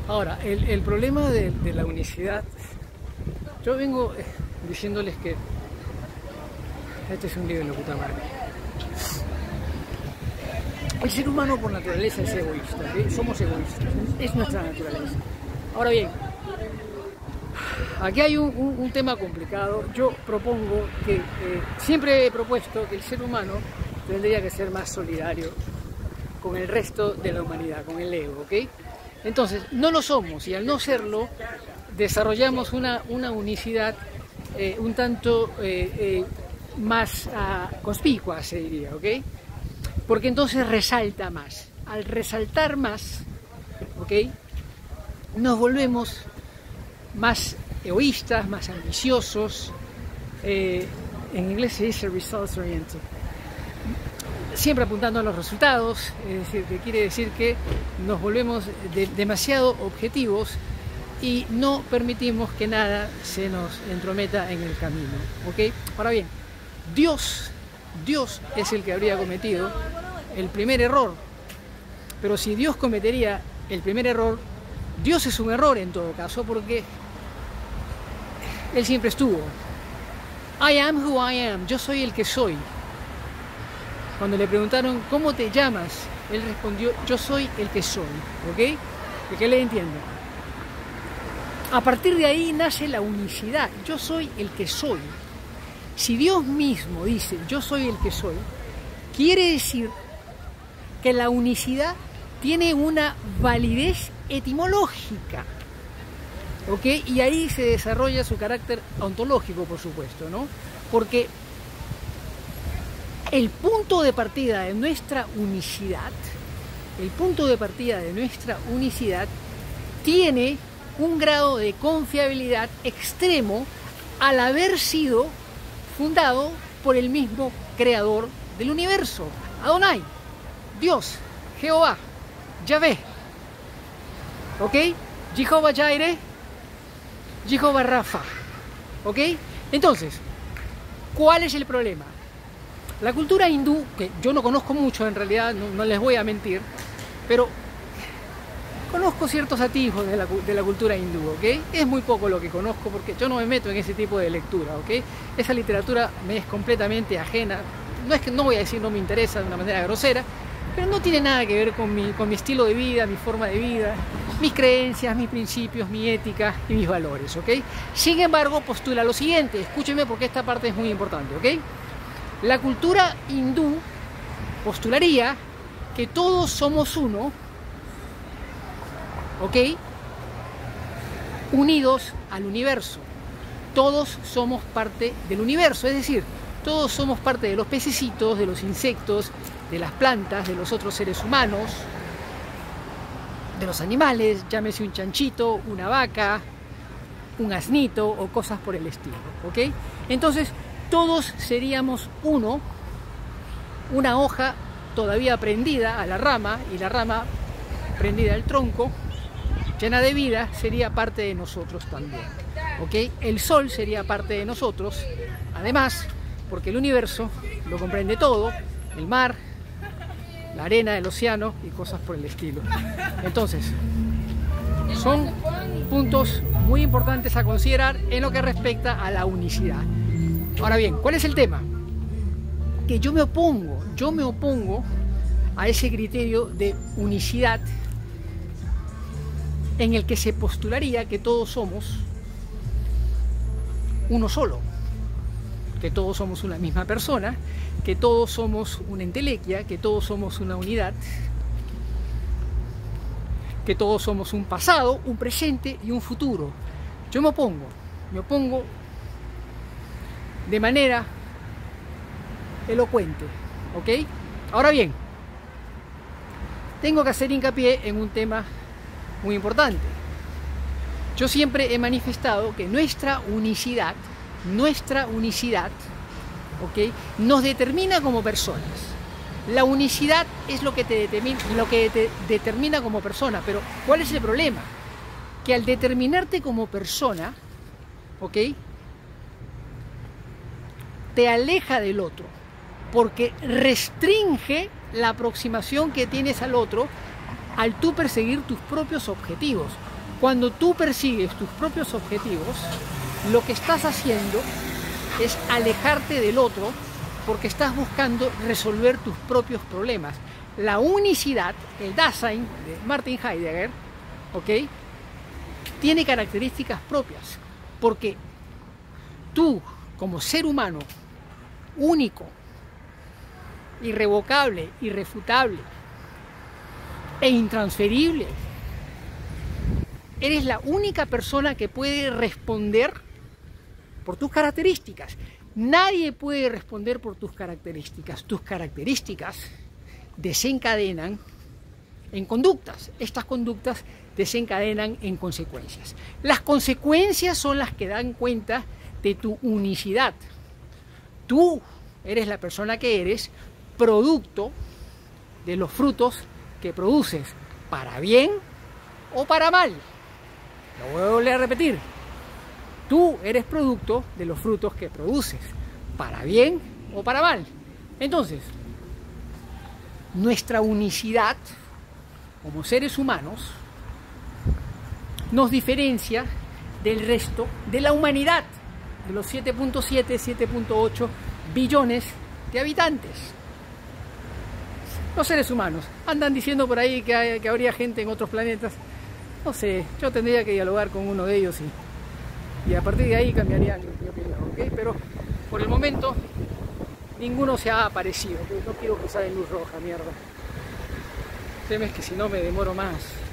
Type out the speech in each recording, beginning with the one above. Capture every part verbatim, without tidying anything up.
Ahora, el, el problema de, de la unicidad, yo vengo eh, diciéndoles que este es un libro de puta madre. El ser humano por naturaleza es egoísta, ¿sí? Somos egoístas, es nuestra naturaleza. Ahora bien, aquí hay un, un, un tema complicado. Yo propongo que, eh, siempre he propuesto que el ser humano tendría que ser más solidario con el resto de la humanidad, con el ego, ¿ok? Entonces, no lo somos, y al no serlo, desarrollamos una, una unicidad eh, un tanto eh, eh, más uh, conspicua, se diría, ¿ok? Porque entonces resalta más. Al resaltar más, ¿ok?, nos volvemos más egoístas, más ambiciosos. Eh, en inglés se dice results oriented. Siempre apuntando a los resultados, es decir, que quiere decir que nos volvemos de, demasiado objetivos y no permitimos que nada se nos entrometa en el camino, ¿ok? Ahora bien, Dios, Dios es el que habría cometido el primer error, pero si Dios cometería el primer error, Dios es un error en todo caso, porque Él siempre estuvo. I am who I am, yo soy el que soy. Cuando le preguntaron, ¿cómo te llamas?, Él respondió, yo soy el que soy, ¿ok? ¿De qué le entiendo? A partir de ahí nace la unicidad, yo soy el que soy. Si Dios mismo dice, yo soy el que soy, quiere decir que la unicidad tiene una validez etimológica, ¿ok? Y ahí se desarrolla su carácter ontológico, por supuesto, ¿no? Porque el punto de partida de nuestra unicidad, el punto de partida de nuestra unicidad tiene un grado de confiabilidad extremo al haber sido fundado por el mismo creador del universo, Adonai, Dios, Jehová, Yahvé, ¿ok? Jehová Jireh, Jehová Rafa, ¿ok? Entonces, ¿cuál es el problema? La cultura hindú, que yo no conozco mucho en realidad, no, no les voy a mentir, pero conozco ciertos atisbos de la, de la cultura hindú, ¿ok? Es muy poco lo que conozco porque yo no me meto en ese tipo de lectura, ¿ok? Esa literatura me es completamente ajena. No es que no voy a decir no me interesa de una manera grosera, pero no tiene nada que ver con mi, con mi estilo de vida, mi forma de vida, mis creencias, mis principios, mi ética y mis valores, ¿ok? Sin embargo, postula lo siguiente, escúchenme porque esta parte es muy importante, ¿ok? La cultura hindú postularía que todos somos uno, ¿ok?, unidos al universo. Todos somos parte del universo, es decir, todos somos parte de los pececitos, de los insectos, de las plantas, de los otros seres humanos, de los animales, llámese un chanchito, una vaca, un asnito o cosas por el estilo, ¿ok? Entonces, todos seríamos uno, una hoja todavía prendida a la rama y la rama prendida al tronco, llena de vida, sería parte de nosotros también, ¿ok? El sol sería parte de nosotros, además, porque el universo lo comprende todo, el mar, la arena del océano y cosas por el estilo. Entonces, son puntos muy importantes a considerar en lo que respecta a la unicidad. Ahora bien, ¿cuál es el tema? Que yo me opongo, yo me opongo a ese criterio de unicidad en el que se postularía que todos somos uno solo, que todos somos una misma persona, que todos somos una entelequia, que todos somos una unidad, que todos somos un pasado, un presente y un futuro. Yo me opongo, me opongo de manera elocuente, ¿ok? Ahora bien, tengo que hacer hincapié en un tema muy importante. Yo siempre he manifestado que nuestra unicidad, nuestra unicidad, ¿ok?, nos determina como personas. La unicidad es lo que te determina, lo que te determina como persona, pero ¿cuál es el problema? Que al determinarte como persona, ¿ok?, te aleja del otro, porque restringe la aproximación que tienes al otro al tú perseguir tus propios objetivos. Cuando tú persigues tus propios objetivos, lo que estás haciendo es alejarte del otro porque estás buscando resolver tus propios problemas. La unicidad, el Dasein de Martin Heidegger, ¿ok?, tiene características propias, porque tú, como ser humano único, irrevocable, irrefutable e intransferible, eres la única persona que puede responder por tus características. Nadie puede responder por tus características. Tus características desencadenan en conductas. Estas conductas desencadenan en consecuencias. Las consecuencias son las que dan cuenta de tu unicidad. Tú eres la persona que eres, producto de los frutos que produces, para bien o para mal. Lo voy a volver a repetir. Tú eres producto de los frutos que produces, para bien o para mal. Entonces, nuestra unicidad como seres humanos nos diferencia del resto de la humanidad, de los siete punto siete, siete punto ocho billones de habitantes. Los seres humanos andan diciendo por ahí que, hay, que habría gente en otros planetas. No sé, yo tendría que dialogar con uno de ellos y, y a partir de ahí cambiaría mi opinión, ¿ok? Pero por el momento ninguno se ha aparecido. No quiero cruzar en luz roja, mierda. Temes que si no me demoro más.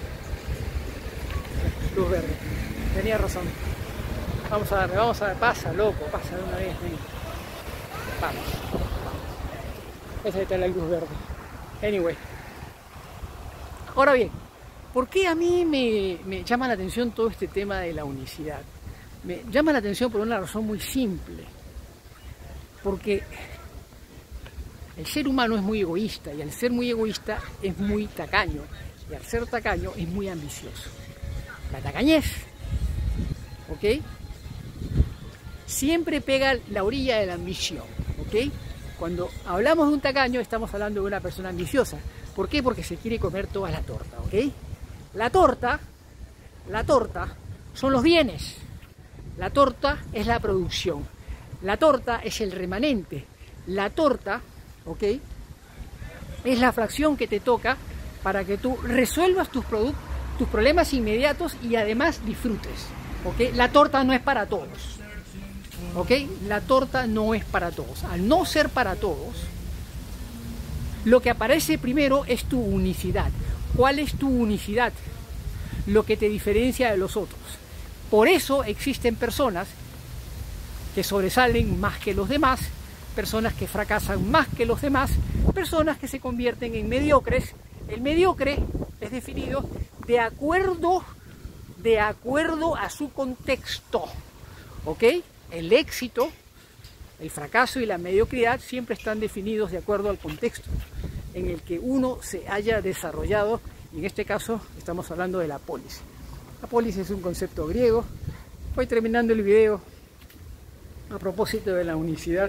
Luz verde. Tenía razón. Vamos a darle, vamos a ver. Pasa, loco, pasa de una vez. Ven. Vamos. Esa está la luz verde. Anyway. Ahora bien, ¿por qué a mí me, me llama la atención todo este tema de la unicidad? Me llama la atención por una razón muy simple. Porque el ser humano es muy egoísta y al ser muy egoísta es muy tacaño. Y al ser tacaño es muy ambicioso. La tacañez, ¿ok?, siempre pega la orilla de la ambición, ¿ok? Cuando hablamos de un tacaño estamos hablando de una persona ambiciosa. ¿Por qué? Porque se quiere comer toda la torta, ¿ok? La torta, la torta son los bienes. La torta es la producción. La torta es el remanente. La torta, ¿ok?, es la fracción que te toca para que tú resuelvas tus, tus problemas inmediatos y además disfrutes, ¿ok? La torta no es para todos, ¿ok? La torta no es para todos. Al no ser para todos, lo que aparece primero es tu unicidad. ¿Cuál es tu unicidad? Lo que te diferencia de los otros. Por eso existen personas que sobresalen más que los demás, personas que fracasan más que los demás, personas que se convierten en mediocres. El mediocre es definido de acuerdo, de acuerdo a su contexto, ¿ok? El éxito, el fracaso y la mediocridad siempre están definidos de acuerdo al contexto en el que uno se haya desarrollado, y en este caso estamos hablando de la polis. La polis es un concepto griego. Voy terminando el video a propósito de la unicidad.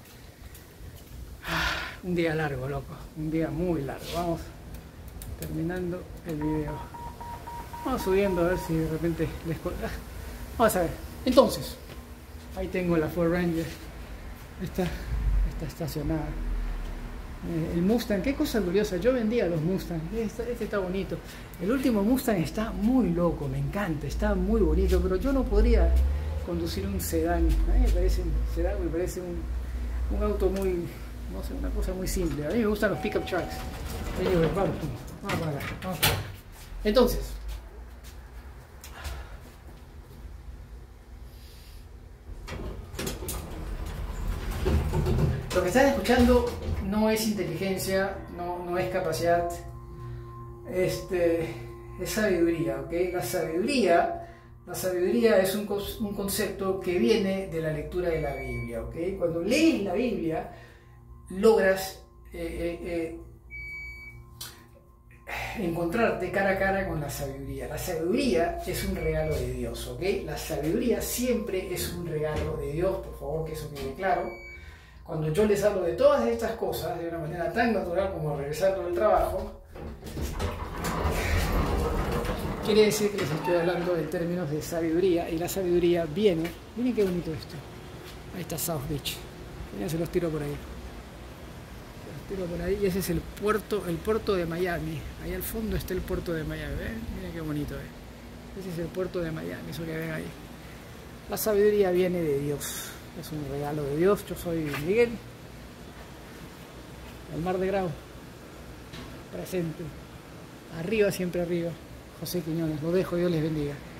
Un día largo, loco, un día muy largo. Vamos terminando el video. Vamos subiendo a ver si de repente les... Vamos a ver. Entonces, ahí tengo la Ford Ranger. Esta está estacionada. Eh, el Mustang, qué cosa curiosa. Yo vendía los Mustang. Este, este está bonito. El último Mustang está muy loco, me encanta, está muy bonito, pero yo no podría conducir un sedán. A mí me parece un sedán, me parece un, un auto muy, no sé, una cosa muy simple. A mí me gustan los pickup trucks. Anyway, vamos, vamos para acá, vamos para acá. Entonces, lo que están escuchando no es inteligencia, no, no es capacidad, este, es sabiduría, ¿ok? La sabiduría, la sabiduría es un, un concepto que viene de la lectura de la Biblia, ¿ok? Cuando lees la Biblia, logras eh, eh, eh, encontrarte cara a cara con la sabiduría. La sabiduría es un regalo de Dios, ¿ok? La sabiduría siempre es un regalo de Dios, por favor que eso quede claro. Cuando yo les hablo de todas estas cosas de una manera tan natural como regresar del trabajo, quiere decir que les estoy hablando en términos de sabiduría, y la sabiduría viene, miren qué bonito esto, ahí está South Beach, miren, se los tiro por ahí, se los tiro por ahí, y ese es el puerto, el puerto de Miami, ahí al fondo está el puerto de Miami, ¿ven? Miren qué bonito, ¿eh? Ese es el puerto de Miami, eso que ven ahí. La sabiduría viene de Dios, es un regalo de Dios. Yo soy Miguel, el Mar de Grau, presente, arriba, siempre arriba. José Quiñones, lo dejo, Dios les bendiga.